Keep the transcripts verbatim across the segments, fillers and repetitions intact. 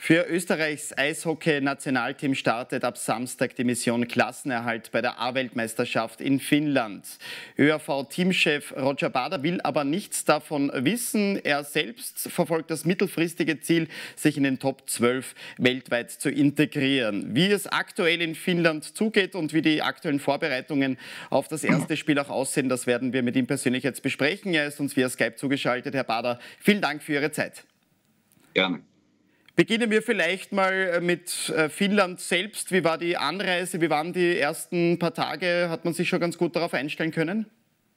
Für Österreichs Eishockey-Nationalteam startet ab Samstag die Mission Klassenerhalt bei der A-Weltmeisterschaft in Finnland. ÖAV-Teamchef Roger Bader will aber nichts davon wissen. Er selbst verfolgt das mittelfristige Ziel, sich in den Top zwölf weltweit zu integrieren. Wie es aktuell in Finnland zugeht und wie die aktuellen Vorbereitungen auf das erste Spiel auch aussehen, das werden wir mit ihm persönlich jetzt besprechen. Er ist uns via Skype zugeschaltet. Herr Bader, vielen Dank für Ihre Zeit. Gerne. Beginnen wir vielleicht mal mit Finnland selbst. Wie war die Anreise? Wie waren die ersten paar Tage? Hat man sich schon ganz gut darauf einstellen können?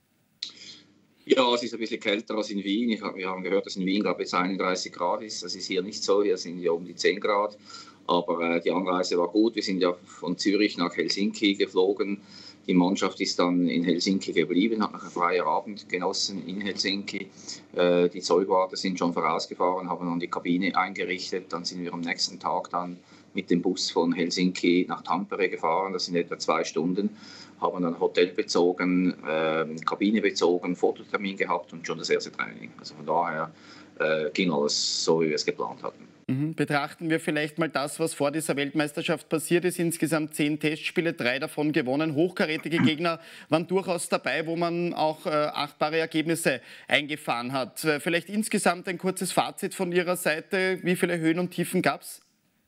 Ja, es ist ein bisschen kälter als in Wien. Ich hab, wir haben gehört, dass in Wien, glaube ich, einunddreißig Grad ist. Das ist hier nicht so. Hier sind ja um die zehn Grad. Aber äh, die Anreise war gut. Wir sind ja von Zürich nach Helsinki geflogen. Die Mannschaft ist dann in Helsinki geblieben, hat noch einen freien Abend genossen in Helsinki. Äh, die Zeugwarte sind schon vorausgefahren, haben dann die Kabine eingerichtet. Dann sind wir am nächsten Tag dann mit dem Bus von Helsinki nach Tampere gefahren. Das sind etwa zwei Stunden. Haben dann Hotel bezogen, äh, Kabine bezogen, Fototermin gehabt und schon das erste Training. Also von daher äh, ging alles so, wie wir es geplant hatten. Betrachten wir vielleicht mal das, was vor dieser Weltmeisterschaft passiert ist. Insgesamt zehn Testspiele, drei davon gewonnen. Hochkarätige Gegner waren durchaus dabei, wo man auch äh, achtbare Ergebnisse eingefahren hat. Äh, vielleicht insgesamt ein kurzes Fazit von Ihrer Seite. Wie viele Höhen und Tiefen gab es?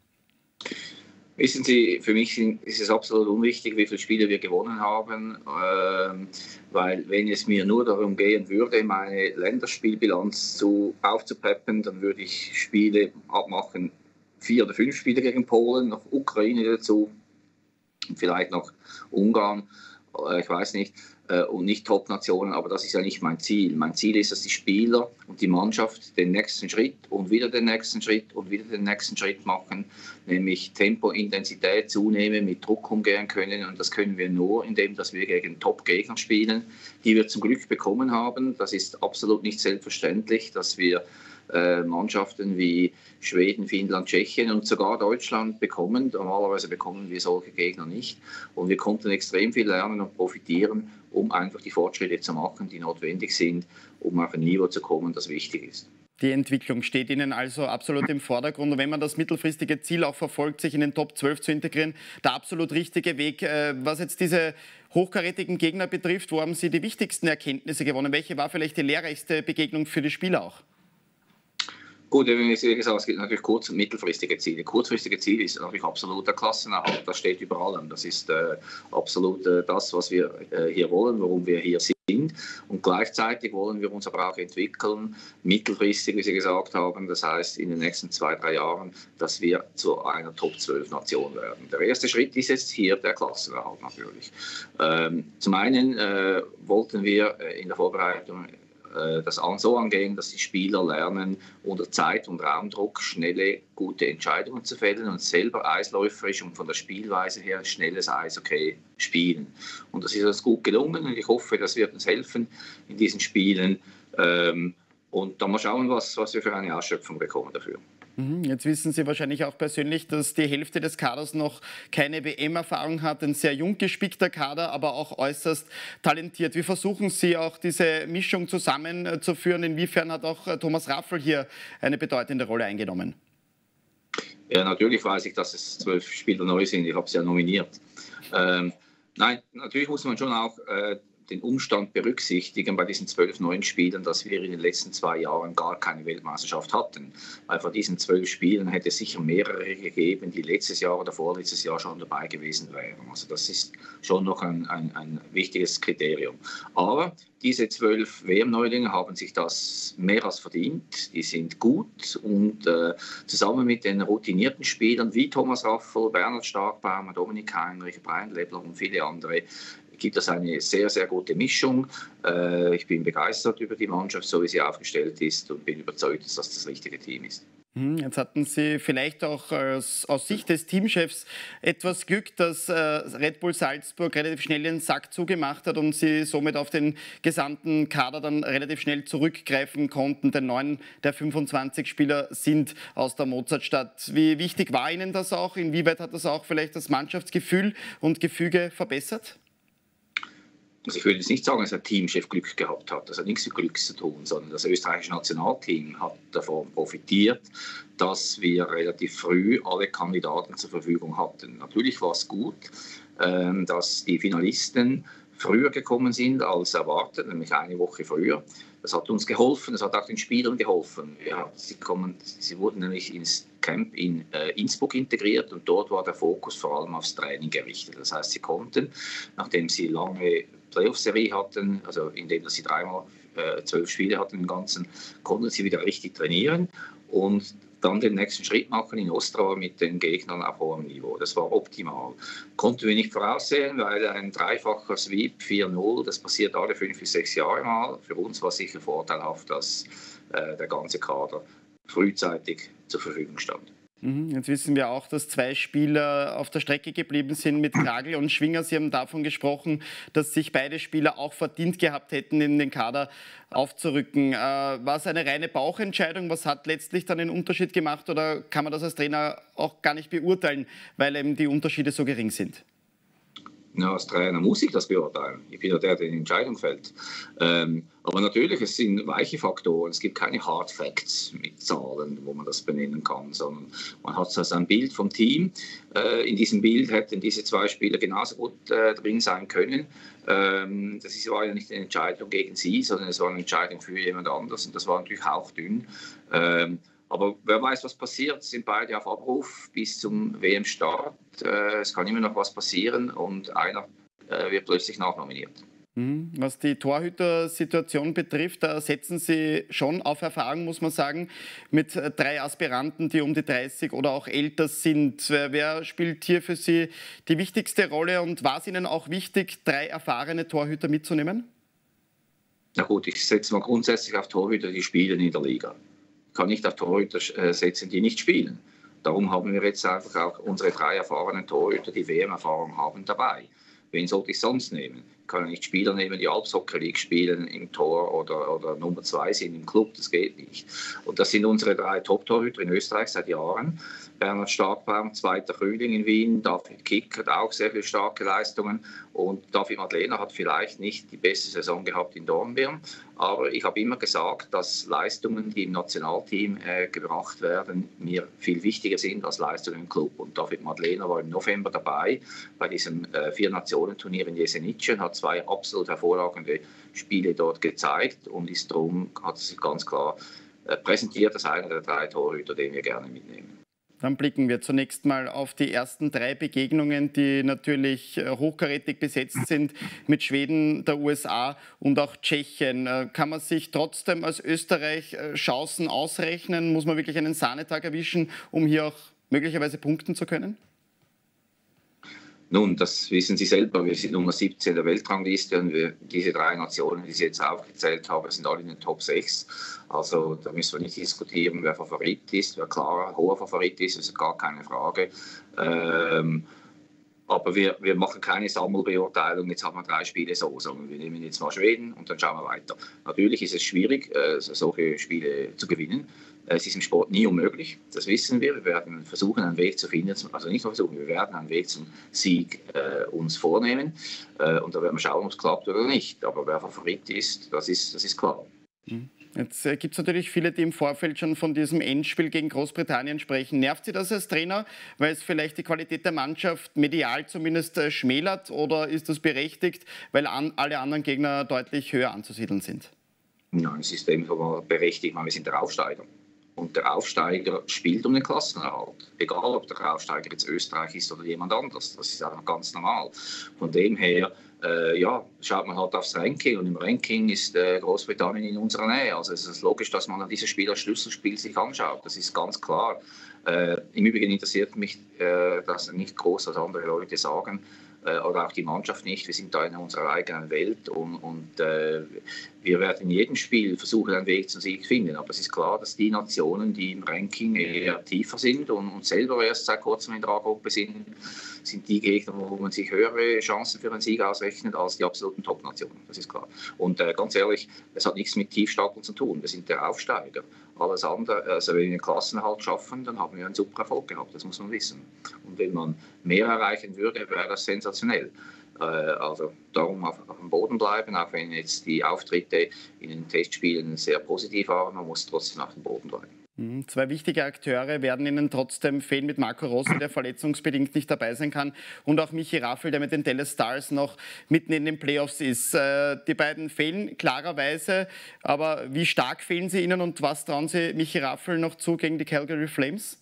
Wissen Sie, für mich ist es absolut unwichtig, wie viele Spiele wir gewonnen haben, äh, weil wenn es mir nur darum gehen würde, meine Länderspielbilanz zu, aufzupeppen, dann würde ich Spiele abmachen, vier oder fünf Spiele gegen Polen, noch Ukraine dazu, vielleicht noch Ungarn, äh, ich weiß nicht, äh, und nicht Top-Nationen, aber das ist ja nicht mein Ziel. Mein Ziel ist, dass die Spieler und die Mannschaft den nächsten Schritt und wieder den nächsten Schritt und wieder den nächsten Schritt machen, nämlich Tempo, Intensität zunehmen, mit Druck umgehen können. Und das können wir nur, indem dass wir gegen Top-Gegner spielen, die wir zum Glück bekommen haben. Das ist absolut nicht selbstverständlich, dass wir äh, Mannschaften wie Schweden, Finnland, Tschechien und sogar Deutschland bekommen. Normalerweise bekommen wir solche Gegner nicht. Und wir konnten extrem viel lernen und profitieren, um einfach die Fortschritte zu machen, die notwendig sind, um auf ein Niveau zu kommen, das wichtig ist. Die Entwicklung steht Ihnen also absolut im Vordergrund. Und wenn man das mittelfristige Ziel auch verfolgt, sich in den Top zwölf zu integrieren, der absolut richtige Weg. Was jetzt diese hochkarätigen Gegner betrifft, wo haben Sie die wichtigsten Erkenntnisse gewonnen? Welche war vielleicht die lehrreichste Begegnung für die Spieler auch? Gut, wie gesagt, es gibt natürlich kurz- und mittelfristige Ziele. Kurzfristige Ziel ist natürlich absolut der Klassenerhalt. Das steht über allem. Das ist äh, absolut äh, das, was wir äh, hier wollen, warum wir hier sind. Und gleichzeitig wollen wir uns aber auch entwickeln, mittelfristig, wie Sie gesagt haben. Das heißt, in den nächsten zwei, drei Jahren, dass wir zu einer Top zwölf Nation werden. Der erste Schritt ist jetzt hier der Klassenerhalt natürlich. Ähm, zum einen äh, wollten wir in der Vorbereitung das so angehen, dass die Spieler lernen, unter Zeit- und Raumdruck schnelle, gute Entscheidungen zu fällen und selber eisläuferisch und von der Spielweise her schnelles Eishockey spielen. Und das ist uns gut gelungen und ich hoffe, das wird uns helfen in diesen Spielen. Und dann mal schauen, was, was wir für eine Ausschöpfung bekommen dafür. Jetzt wissen Sie wahrscheinlich auch persönlich, dass die Hälfte des Kaders noch keine W M-Erfahrung hat. Ein sehr jung gespickter Kader, aber auch äußerst talentiert. Wie versuchen Sie auch diese Mischung zusammenzuführen? Inwiefern hat auch Thomas Raffl hier eine bedeutende Rolle eingenommen? Ja, natürlich weiß ich, dass es zwölf Spieler neu sind. Ich habe sie ja nominiert. Ähm, nein, natürlich muss man schon auch äh, den Umstand berücksichtigen bei diesen zwölf neuen Spielen, dass wir in den letzten zwei Jahren gar keine Weltmeisterschaft hatten. Weil von diesen zwölf Spielen hätte es sicher mehrere gegeben, die letztes Jahr oder vorletztes Jahr schon dabei gewesen wären. Also das ist schon noch ein, ein, ein wichtiges Kriterium. Aber diese zwölf W M-Neulinge haben sich das mehr als verdient. Die sind gut und äh, zusammen mit den routinierten Spielern wie Thomas Raffl, Bernhard Starkbaumer, Dominik Heinrich, Brian Lebler und viele andere gibt es eine sehr, sehr gute Mischung. Äh, ich bin begeistert über die Mannschaft, so wie sie aufgestellt ist und bin überzeugt, dass das das richtige Team ist. Jetzt hatten Sie vielleicht auch aus, aus Sicht des Teamchefs etwas Glück, dass äh, Red Bull Salzburg relativ schnell den Sack zugemacht hat und Sie somit auf den gesamten Kader dann relativ schnell zurückgreifen konnten. Denn neun der fünfundzwanzig Spieler sind aus der Mozartstadt. Wie wichtig war Ihnen das auch? Inwieweit hat das auch vielleicht das Mannschaftsgefühl und Gefüge verbessert? Also ich würde jetzt nicht sagen, dass der Teamchef Glück gehabt hat. Das hat nichts mit Glück zu tun, sondern das österreichische Nationalteam hat davon profitiert, dass wir relativ früh alle Kandidaten zur Verfügung hatten. Natürlich war es gut, dass die Finalisten früher gekommen sind als erwartet, nämlich eine Woche früher. Das hat uns geholfen, das hat auch den Spielern geholfen. Ja, sie, kommen, sie wurden nämlich ins Camp in äh, Innsbruck integriert und dort war der Fokus vor allem aufs Training gerichtet. Das heißt, sie konnten, nachdem sie lange Playoff-Serie hatten, also indem sie dreimal äh, zwölf Spiele hatten im Ganzen, konnten sie wieder richtig trainieren und dann den nächsten Schritt machen in Ostrava mit den Gegnern auf hohem Niveau. Das war optimal. Konnten wir nicht voraussehen, weil ein dreifacher Sweep vier null, das passiert alle fünf bis sechs Jahre mal. Für uns war sicher vorteilhaft, dass äh, der ganze Kader frühzeitig zur Verfügung stand. Jetzt wissen wir auch, dass zwei Spieler auf der Strecke geblieben sind mit Kragl und Schwinger. Sie haben davon gesprochen, dass sich beide Spieler auch verdient gehabt hätten, in den Kader aufzurücken. Äh, war es eine reine Bauchentscheidung? Was hat letztlich dann den Unterschied gemacht? Oder kann man das als Trainer auch gar nicht beurteilen, weil eben die Unterschiede so gering sind? Ja, als Trainer muss ich das beurteilen. Ich bin ja der, der die Entscheidung fällt. Ähm, aber natürlich, es sind weiche Faktoren. Es gibt keine Hard Facts mit Zahlen, wo man das benennen kann, sondern man hat also ein Bild vom Team. Äh, in diesem Bild hätten diese zwei Spieler genauso gut äh, drin sein können. Ähm, das war ja nicht eine Entscheidung gegen sie, sondern es war eine Entscheidung für jemand anderes. Und das war natürlich hauchdünn. Ähm, Aber wer weiß, was passiert, sind beide auf Abruf bis zum W M-Start. Es kann immer noch was passieren und einer wird plötzlich nachnominiert. Was die Torhüter-Situation betrifft, da setzen Sie schon auf Erfahrung, muss man sagen, mit drei Aspiranten, die um die dreißig oder auch älter sind. Wer spielt hier für Sie die wichtigste Rolle und war es Ihnen auch wichtig, drei erfahrene Torhüter mitzunehmen? Na gut, ich setze mal grundsätzlich auf Torhüter, die spielen in der Liga. Ich kann nicht auf Torhüter setzen, die nicht spielen. Darum haben wir jetzt einfach auch unsere drei erfahrenen Torhüter, die W M-Erfahrung haben, dabei. Wen sollte ich sonst nehmen? Ich kann ja nicht Spieler nehmen, die Alpshockey League spielen im Tor oder, oder Nummer zwei sind im Club, das geht nicht. Und das sind unsere drei Top-Torhüter in Österreich seit Jahren. Bernhard Starkbaum, zweiter Frühling in Wien, David Kick hat auch sehr viele starke Leistungen und David Madlener hat vielleicht nicht die beste Saison gehabt in Dornbirn, aber ich habe immer gesagt, dass Leistungen, die im Nationalteam äh, gebracht werden, mir viel wichtiger sind als Leistungen im Club. Und David Madlener war im November dabei bei diesem äh, Vier-Nationen-Turnier in Jesenice und hat zwei absolut hervorragende Spiele dort gezeigt und ist darum, hat sich ganz klar äh, präsentiert als einer der drei Torhüter, den wir gerne mitnehmen. Dann blicken wir zunächst mal auf die ersten drei Begegnungen, die natürlich hochkarätig besetzt sind mit Schweden, der U S A und auch Tschechien. Kann man sich trotzdem als Österreich Chancen ausrechnen? Muss man wirklich einen Sahnetag erwischen, um hier auch möglicherweise punkten zu können? Nun, das wissen Sie selber. Wir sind Nummer siebzehn der Weltrangliste und wir, diese drei Nationen, die ich jetzt aufgezählt habe, sind alle in den Top sechs. Also da müssen wir nicht diskutieren, wer Favorit ist, wer klar hoher Favorit ist, das ist gar keine Frage. Ähm, aber wir, wir machen keine Sammelbeurteilung, jetzt haben wir drei Spiele so, sondern wir nehmen jetzt mal Schweden und dann schauen wir weiter. Natürlich ist es schwierig, solche Spiele zu gewinnen. Es ist im Sport nie unmöglich, das wissen wir. Wir werden versuchen, einen Weg zu finden, also nicht nur versuchen, wir werden einen Weg zum Sieg äh, uns vornehmen. Äh, und da werden wir schauen, ob es klappt oder nicht. Aber wer Favorit ist, das ist, das ist klar. Jetzt äh, gibt es natürlich viele, die im Vorfeld schon von diesem Endspiel gegen Großbritannien sprechen. Nervt Sie das als Trainer, weil es vielleicht die Qualität der Mannschaft medial zumindest äh, schmälert? Oder ist das berechtigt, weil an, alle anderen Gegner deutlich höher anzusiedeln sind? Nein, es ist eben berechtigt, weil wir sind der Aufsteiger. Und der Aufsteiger spielt um den Klassenerhalt. Egal, ob der Aufsteiger jetzt Österreich ist oder jemand anderes. Das ist einfach ganz normal. Von dem her, äh, ja, schaut man halt aufs Ranking. Und im Ranking ist äh, Großbritannien in unserer Nähe. Also es ist logisch, dass man dieses Spiel als Schlüsselspiel sich anschaut. Das ist ganz klar. Äh, Im Übrigen interessiert mich äh, das nicht groß, was andere Leute sagen. Oder auch die Mannschaft nicht. Wir sind da in unserer eigenen Welt und, und äh, wir werden in jedem Spiel versuchen, einen Weg zum Sieg zu finden. Aber es ist klar, dass die Nationen, die im Ranking eher tiefer sind und, und selber erst seit kurzem in der A-Gruppe sind, sind die Gegner, wo man sich höhere Chancen für einen Sieg ausrechnet als die absoluten Top-Nationen. Das ist klar. Und äh, ganz ehrlich, es hat nichts mit Tiefstapeln zu tun. Wir sind der Aufsteiger. Alles andere, also wenn wir den Klassenerhalt schaffen, dann haben wir einen super Erfolg gehabt. Das muss man wissen. Und wenn man mehr erreichen würde, wäre das sensationell. sensationell. Äh, also darum auf, auf dem Boden bleiben, auch wenn jetzt die Auftritte in den Testspielen sehr positiv waren, man muss trotzdem auf dem Boden bleiben. Zwei wichtige Akteure werden Ihnen trotzdem fehlen, mit Marco Rossi, der verletzungsbedingt nicht dabei sein kann, und auch Michi Raffel, der mit den Dallas Stars noch mitten in den Playoffs ist. Die beiden fehlen klarerweise, aber wie stark fehlen sie Ihnen und was trauen Sie Michi Raffel noch zu gegen die Calgary Flames?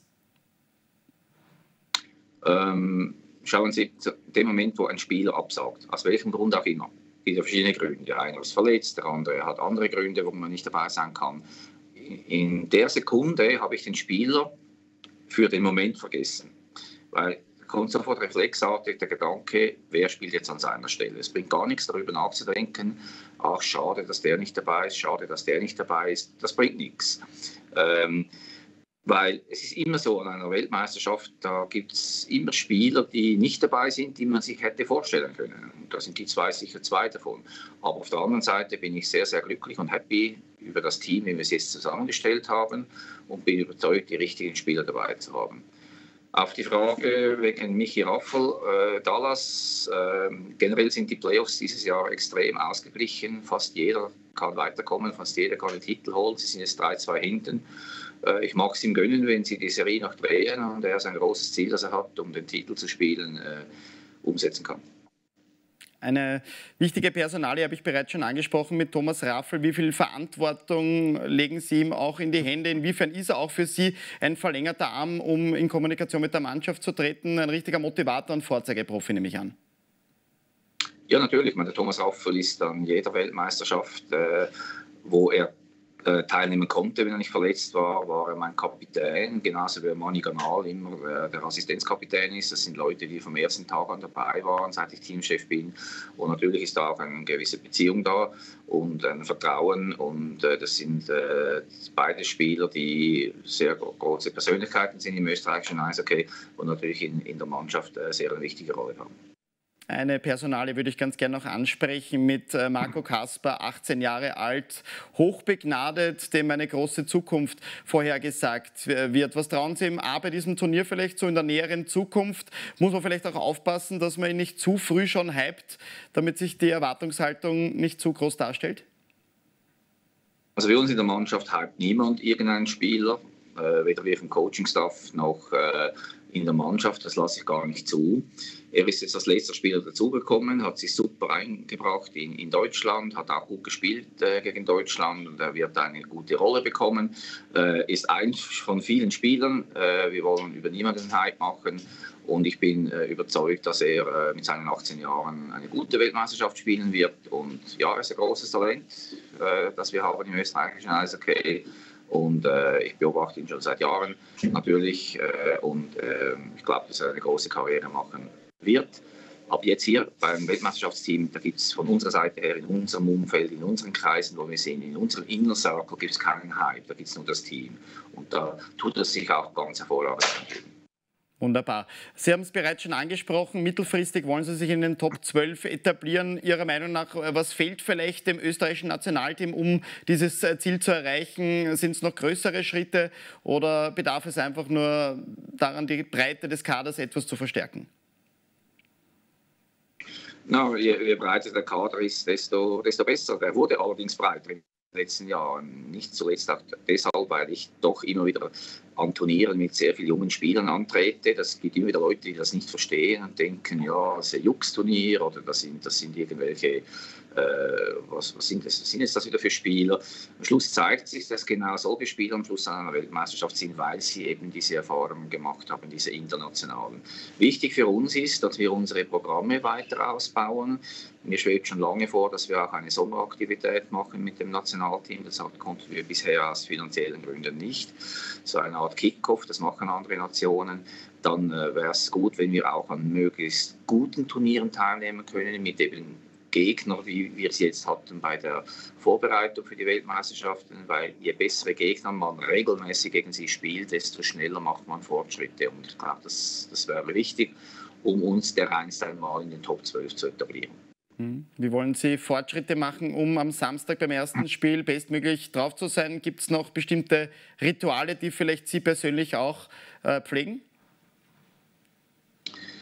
Ähm, schauen Sie, zu dem Moment, wo ein Spieler absagt, aus welchem Grund auch immer, gibt es verschiedene Gründe. Der eine ist verletzt, der andere hat andere Gründe, warum man nicht dabei sein kann. In der Sekunde habe ich den Spieler für den Moment vergessen, weil kommt sofort reflexartig der Gedanke, wer spielt jetzt an seiner Stelle. Es bringt gar nichts darüber nachzudenken, ach schade, dass der nicht dabei ist, schade, dass der nicht dabei ist, das bringt nichts. Ähm, Weil es ist immer so, an einer Weltmeisterschaft, da gibt es immer Spieler, die nicht dabei sind, die man sich hätte vorstellen können. Und da sind die zwei sicher zwei davon. Aber auf der anderen Seite bin ich sehr, sehr glücklich und happy über das Team, wie wir es jetzt zusammengestellt haben, und bin überzeugt, die richtigen Spieler dabei zu haben. Auf die Frage wegen Michi Raffel, äh, Dallas, äh, generell sind die Playoffs dieses Jahr extrem ausgeglichen. Fast jeder kann weiterkommen, fast jeder kann den Titel holen. Sie sind jetzt drei zwei hinten. Äh, ich mag es ihm gönnen, wenn sie die Serie noch drehen und er sein großes Ziel, das er hat, um den Titel zu spielen, äh, umsetzen kann. Eine wichtige Personalie habe ich bereits schon angesprochen mit Thomas Raffel. Wie viel Verantwortung legen Sie ihm auch in die Hände? Inwiefern ist er auch für Sie ein verlängerter Arm, um in Kommunikation mit der Mannschaft zu treten? Ein richtiger Motivator und Vorzeigeprofi, nehme ich an. Ja, natürlich. Der Thomas Raffel ist an jeder Weltmeisterschaft, äh, wo er äh, teilnehmen konnte, wenn er nicht verletzt war, war er mein Kapitän, genauso wie Mani Ganal immer äh, der Assistenzkapitän ist. Das sind Leute, die vom ersten Tag an dabei waren, seit ich Teamchef bin. Und natürlich ist da auch eine gewisse Beziehung da und ein Vertrauen. Und äh, das sind äh, beide Spieler, die sehr große Persönlichkeiten sind im österreichischen Eishockey und natürlich in, in der Mannschaft äh, sehr eine wichtige Rolle haben. Eine Personalie würde ich ganz gerne noch ansprechen mit Marco Kasper, achtzehn Jahre alt, hochbegnadet, dem eine große Zukunft vorhergesagt wird. Was trauen Sie ihm A bei diesem Turnier vielleicht so in der näheren Zukunft? Muss man vielleicht auch aufpassen, dass man ihn nicht zu früh schon hypt, damit sich die Erwartungshaltung nicht zu groß darstellt? Also für uns in der Mannschaft hypt niemand irgendeinen Spieler, äh, weder wir vom Coaching-Staff noch äh, in der Mannschaft, das lasse ich gar nicht zu. Er ist jetzt als letzter Spieler dazugekommen, hat sich super eingebracht in, in Deutschland, hat auch gut gespielt äh, gegen Deutschland und er wird eine gute Rolle bekommen. Äh, ist eins von vielen Spielern. Äh, wir wollen über niemanden Hype machen und ich bin äh, überzeugt, dass er äh, mit seinen achtzehn Jahren eine gute Weltmeisterschaft spielen wird. Und ja, er ist ein großes Talent, äh, das wir haben im österreichischen Eishockey. Und äh, ich beobachte ihn schon seit Jahren natürlich äh, und äh, ich glaube, dass er eine große Karriere machen wird. Aber jetzt hier beim Weltmeisterschaftsteam, da gibt es von unserer Seite her in unserem Umfeld, in unseren Kreisen, wo wir sind, in unserem Inner Circle gibt es keinen Hype, da gibt es nur das Team. Und da tut es sich auch ganz hervorragend entwickeln. Wunderbar. Sie haben es bereits schon angesprochen, mittelfristig wollen Sie sich in den Top zwölf etablieren. Ihrer Meinung nach, was fehlt vielleicht dem österreichischen Nationalteam, um dieses Ziel zu erreichen? Sind es noch größere Schritte oder bedarf es einfach nur daran, die Breite des Kaders etwas zu verstärken? Na, je, je breiter der Kader ist, desto, desto besser. Der wurde allerdings breiter in den letzten Jahren. Nicht zuletzt auch deshalb, weil ich doch immer wieder an Turnieren mit sehr vielen jungen Spielern antrete. Das gibt immer wieder Leute, die das nicht verstehen und denken, ja, das ist ein Jux-Turnier oder das sind, das sind irgendwelche, äh, was, was, sind das, was sind jetzt das wieder für Spieler? Am Schluss zeigt sich, dass genau solche Spieler am Schluss an einer Weltmeisterschaft sind, weil sie eben diese Erfahrungen gemacht haben, diese internationalen. Wichtig für uns ist, dass wir unsere Programme weiter ausbauen. Mir schwebt schon lange vor, dass wir auch eine Sommeraktivität machen mit dem Nationalteam. Das konnten wir bisher aus finanziellen Gründen nicht. So eine Art Kickoff, das machen andere Nationen. Dann äh, wäre es gut, wenn wir auch an möglichst guten Turnieren teilnehmen können, mit eben Gegner, wie wir es jetzt hatten bei der Vorbereitung für die Weltmeisterschaften, weil je bessere Gegner man regelmäßig gegen sie spielt, desto schneller macht man Fortschritte. Und ich glaube, das, das wäre wichtig, um uns dereinst einmal in den Top zwölf zu etablieren. Wie wollen Sie Fortschritte machen, um am Samstag beim ersten Spiel bestmöglich drauf zu sein? Gibt es noch bestimmte Rituale, die vielleicht Sie persönlich auch äh, pflegen?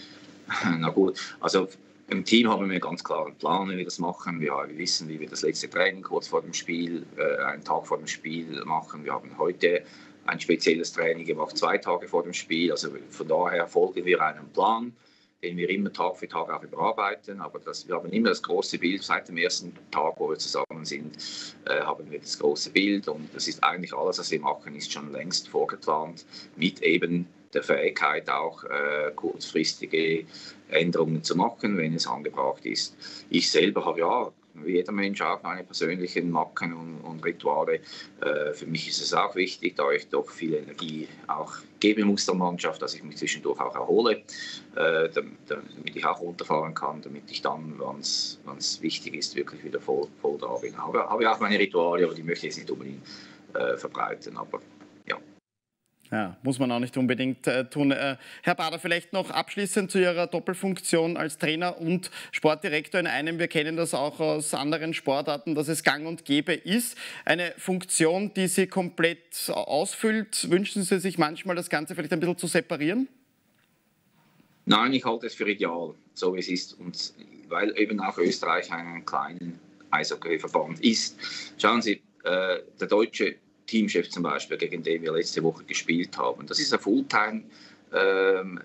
Na gut, also im Team haben wir einen ganz klaren Plan, wie wir das machen. Wir, wir wissen, wie wir das letzte Training kurz vor dem Spiel, äh, einen Tag vor dem Spiel machen. Wir haben heute ein spezielles Training gemacht, zwei Tage vor dem Spiel. Also von daher folgen wir einem Plan, den wir immer Tag für Tag auch überarbeiten. Aber das, wir haben immer das große Bild. Seit dem ersten Tag, wo wir zusammen sind, äh, haben wir das große Bild. Und das ist eigentlich alles, was wir machen, ist schon längst vorgeplant mit eben der Fähigkeit, auch äh, kurzfristige Änderungen zu machen, wenn es angebracht ist. Ich selber habe ja, wie jeder Mensch, auch meine persönlichen Macken und, und Rituale. Äh, für mich ist es auch wichtig, da ich doch viel Energie auch geben muss der Mannschaft, dass ich mich zwischendurch auch erhole, äh, damit, damit ich auch runterfahren kann, damit ich dann, wenn es wichtig ist, wirklich wieder voll, voll da bin. Habe, habe auch meine Rituale, aber die möchte ich jetzt nicht unbedingt äh, verbreiten. Aber ja. Ja, muss man auch nicht unbedingt äh, tun. Äh, Herr Bader, vielleicht noch abschließend zu Ihrer Doppelfunktion als Trainer und Sportdirektor in einem. Wir kennen das auch aus anderen Sportarten, dass es gang und gäbe ist. Eine Funktion, die Sie komplett ausfüllt. Wünschen Sie sich manchmal, das Ganze vielleicht ein bisschen zu separieren? Nein, ich halte es für ideal, so wie es ist. Und weil eben auch Österreich einen kleinen Eishockeyverband ist. Schauen Sie, äh, der deutsche Teamchef zum Beispiel, gegen den wir letzte Woche gespielt haben. Das ist ein Fulltime ähm,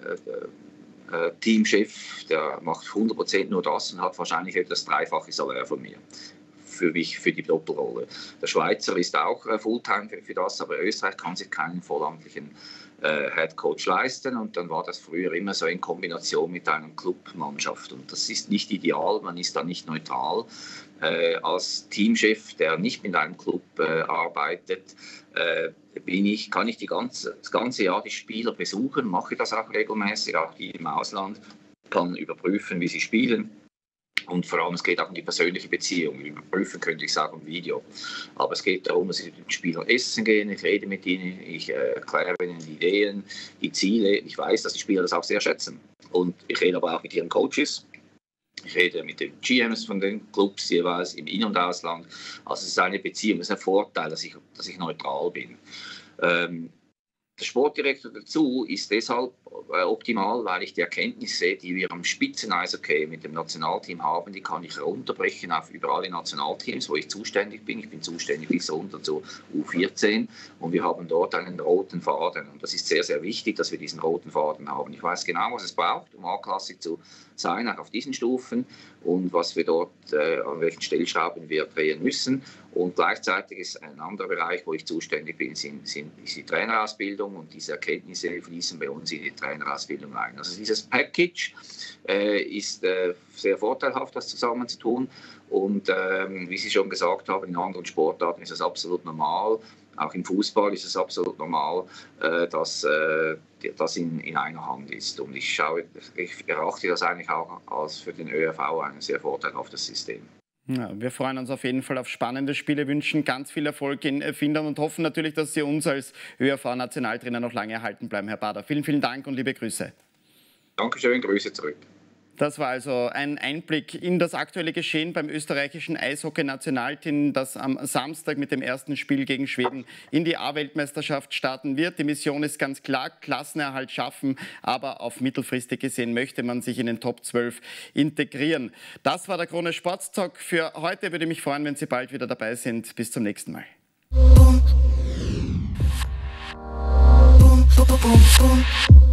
äh, Teamchef, der macht hundert Prozent nur das und hat wahrscheinlich etwas dreifaches Salär von mir. Für mich, für die Doppelrolle. Der Schweizer ist auch äh, Fulltime für, für das, aber Österreich kann sich keinen vollamtlichen äh, Headcoach leisten und dann war das früher immer so in Kombination mit einer Clubmannschaft und das ist nicht ideal, man ist da nicht neutral. Äh, als Teamchef, der nicht mit einem Club äh, arbeitet, äh, bin ich, kann ich die ganze, das ganze Jahr die Spieler besuchen, mache das auch regelmäßig, auch die im Ausland, kann überprüfen, wie sie spielen. Und vor allem, es geht auch um die persönliche Beziehung. Überprüfen könnte ich sagen, Video. Aber es geht darum, dass ich mit den Spielern essen gehe, ich rede mit ihnen, ich äh, erkläre ihnen die Ideen, die Ziele. Ich weiß, dass die Spieler das auch sehr schätzen. Und ich rede aber auch mit ihren Coaches. Ich rede mit den G Ms von den Clubs jeweils im In- und Ausland. Also es ist eine Beziehung, es ist ein Vorteil, dass ich, dass ich neutral bin. Ähm, Der Sportdirektor dazu ist deshalb äh, optimal, weil ich die Erkenntnisse, die wir am Spitzen-Eishockey mit dem Nationalteam haben, die kann ich runterbrechen auf über alle Nationalteams, wo ich zuständig bin. Ich bin zuständig bis runter zu U vierzehn und wir haben dort einen roten Faden. Und das ist sehr, sehr wichtig, dass wir diesen roten Faden haben. Ich weiß genau, was es braucht, um A-Klassig zu sein, auch auf diesen Stufen und was wir dort, äh, an welchen Stellschrauben wir drehen müssen. Und gleichzeitig ist ein anderer Bereich, wo ich zuständig bin, sind, sind, ist die Trainerausbildung und diese Erkenntnisse fließen bei uns in die Trainerausbildung ein. Also dieses Package äh, ist äh, sehr vorteilhaft, das zusammen zu tun. Und ähm, wie Sie schon gesagt haben, in anderen Sportarten ist das absolut normal. Auch im Fußball ist es absolut normal, äh, dass äh, das in, in einer Hand ist. Und ich, schaue, ich erachte das eigentlich auch als für den ÖRV ein sehr vorteilhaftes System. Ja, wir freuen uns auf jeden Fall auf spannende Spiele, wünschen ganz viel Erfolg in Finnland und hoffen natürlich, dass Sie uns als ÖRV-Nationaltrainer noch lange erhalten bleiben, Herr Bader. Vielen, vielen Dank und liebe Grüße. Dankeschön, Grüße zurück. Das war also ein Einblick in das aktuelle Geschehen beim österreichischen Eishockey-Nationalteam, das am Samstag mit dem ersten Spiel gegen Schweden in die A-Weltmeisterschaft starten wird. Die Mission ist ganz klar, Klassenerhalt schaffen, aber auf mittelfristig gesehen möchte man sich in den Top zwölf integrieren. Das war der Krone Sportstalk für heute. Würde mich freuen, wenn Sie bald wieder dabei sind. Bis zum nächsten Mal. Boom, boom, boom.